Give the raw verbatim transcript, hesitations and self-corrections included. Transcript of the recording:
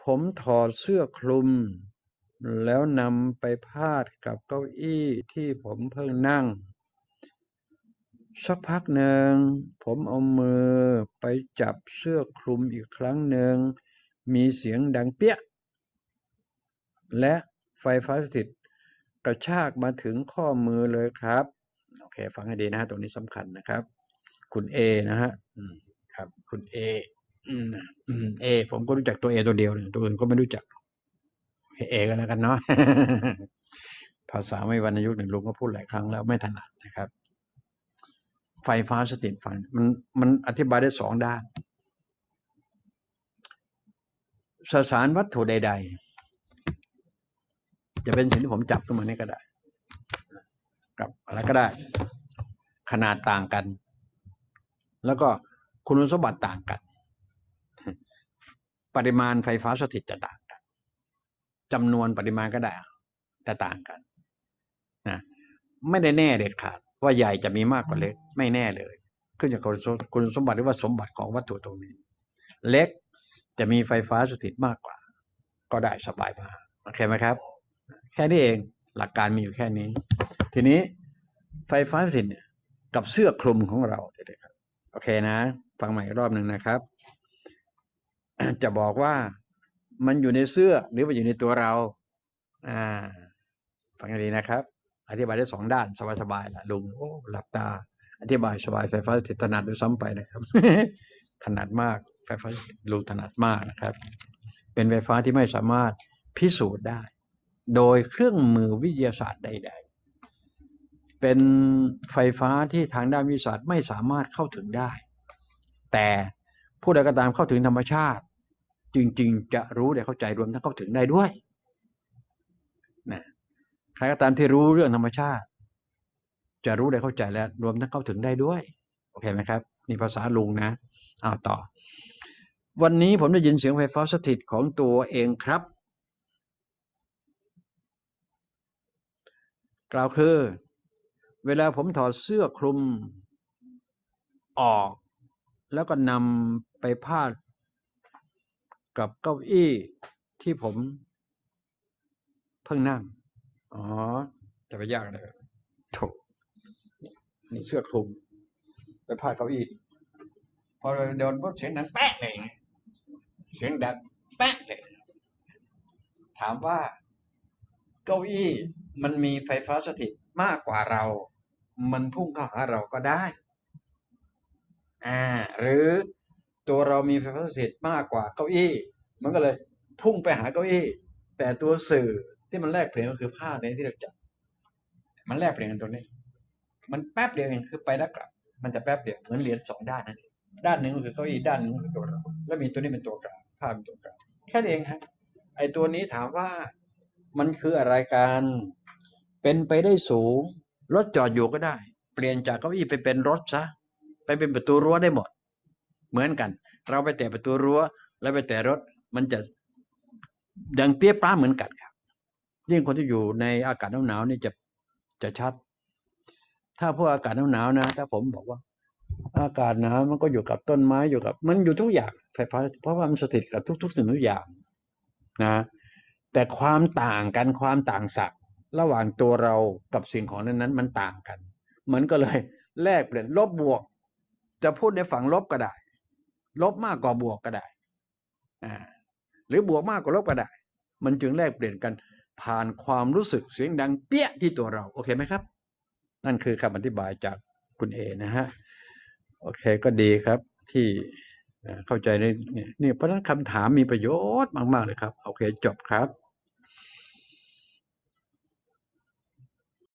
ผมถอดเสื้อคลุมแล้วนำไปพาดกับเก้าอี้ที่ผมเพิ่งนั่งสักพักหนึ่งผมเอามือไปจับเสื้อคลุมอีกครั้งหนึ่งมีเสียงดังเปี้ยและไฟฟ้าสถิตกระชากมาถึงข้อมือเลยครับโอเคฟังให้ดีนะตรงนี้สำคัญนะครับคุณเอนะฮะครับคุณเอเอผมก็รู้จักตัวเอตัวเดียวตัวอื่นก็ไม่รู้จักเอกันแล้วกันเนาะภาษาไม่วรรณยุกต์หนึ่งลุงก็พูดหลายครั้งแล้วไม่ถนัดนะครับไฟฟ้าสถิตฟังมันมันอธิบายได้สองด้านสสารวัตถุใดๆจะเป็นสิ่งที่ผมจับขึ้นมานี่ก็ได้กับอะไรก็ได้ขนาดต่างกันแล้วก็คุณสมบัติต่างกันปริมาณไฟฟ้าสถิตจะต่างกันจำนวนปริมาณก็ได้แต่ต่างกันนะไม่ได้แน่เด็ดขาดว่าใหญ่จะมีมากกว่าเล็กไม่แน่เลยขึ้นจากคุณสมบัติหรือว่าสมบัติของวัตถุตรงนี้เล็กจะมีไฟฟ้าสถิตมากกว่าก็ได้สบายมากโอเคไหมครับแค่นี้เองหลักการมีอยู่แค่นี้ทีนี้ไฟฟ้าสถิตกับเสื้อคลุมของเราโอเคนะฟังใหม่อีกรอบหนึ่งนะครับจะบอกว่ามันอยู่ในเสื้อหรือมันอยู่ในตัวเราอ่าฟังให้ดีนะครับอธิบายได้สองด้านสบายๆล่ะลุงโอ้หลับตาอธิบายสบายไฟฟ้าสถิตถนัดด้วยซ้ำไปนะครับ ถนัดมากไฟฟ้าลุงถนัดมากนะครับเป็นไฟฟ้าที่ไม่สามารถพิสูจน์ได้โดยเครื่องมือวิทยาศาสตร์ใดๆเป็นไฟฟ้าที่ทางด้านวิทยาศาสตร์ไม่สามารถเข้าถึงได้แต่ผู้ใดก็ตามเข้าถึงธรรมชาติจริงๆจะรู้ได้เข้าใจรวมทั้งเข้าถึงได้ด้วยนะใครก็ตามที่รู้เรื่องธรรมชาติจะรู้ได้เข้าใจและรวมทั้งเข้าถึงได้ด้วยโอเคไหมครับมีภาษาลุงนะอ้าวต่อวันนี้ผมได้ยินเสียงไฟฟ้าสถิตของตัวเองครับกล่าวคือเวลาผมถอดเสื้อคลุมออกแล้วก็นำไปพาดกับเก้าอี้ที่ผมเพิ่งนั่งอ๋อจะไปยากเลยโถนี่เสื้อคลุมไปพาดเก้าอี้พอโดนปุ๊บเสียงดังแป๊ะเลยเสียงดังแป๊ะเลยถามว่าเก้าอี้มันมีไฟฟ้าสถิตมากกว่าเรามันพุ่งเข้าหาเราก็ได้อ่าหรือตัวเรามีไฟฟ้าสถิตมากกว่าเก้าอี้มันก็เลยพุ่งไปหาเก้าอี้แต่ตัวสื่อที่มันแลกเปลี่ยนก็คือผ้าในที่เราจับมันแลกเปลี่ยนกันตรงนี้มันแป๊บเดียวเองคือไปแล้วกลับมันจะแป๊บเดียวเหมือนเหรียญสองด้านนั่นเองด้านหนึ่งก็คือเก้าอี้ด้านหนึ่งก็คือตัวเราแล้วมีตัวนี้เป็นตัวกลางผ้าเป็นตัวกลางแค่นี้เองครับไอ้ตัวนี้ถามว่ามันคืออะไรกันเป็นไปได้สูงรถจอดอยู่ก็ได้เปลี่ยนจากเก้าอี้ไปเป็นรถซะไปเป็นประตูรั้วได้หมดเหมือนกันเราไปแตะประตูรั้วแล้วไปแตะรถมันจะดังเปี้ยป้าเหมือนกันครับยิ่งคนที่อยู่ในอากาศหนาวๆนี่จะจะชัดถ้าพวกอากาศหนาวๆนะถ้าผมบอกว่าอากาศหนาวมันก็อยู่กับต้นไม้อยู่กับมันอยู่ทุกอย่างไฟฟ้าเพราะว่ามันสถิตกับทุกๆสิ่งทุกอย่างนะแต่ความต่างกันความต่างศักย์ระหว่างตัวเรากับสิ่งของนั้นๆมันต่างกันมันก็เลยแลกเปลี่ยนลบบวกจะพูดในฝั่งลบก็ได้ลบมากกว่าบวกก็ได้อ่าหรือบวกมากกว่าลบก็ได้มันจึงแลกเปลี่ยนกันผ่านความรู้สึกเสียงดังเปี้ยที่ตัวเราโอเคไหมครับนั่นคือคำอธิบายจากคุณเอนะฮะโอเคก็ดีครับที่เข้าใจในนี่เพราะฉะนั้นคำถามมีประโยชน์มากๆเลยครับโอเคจบครับ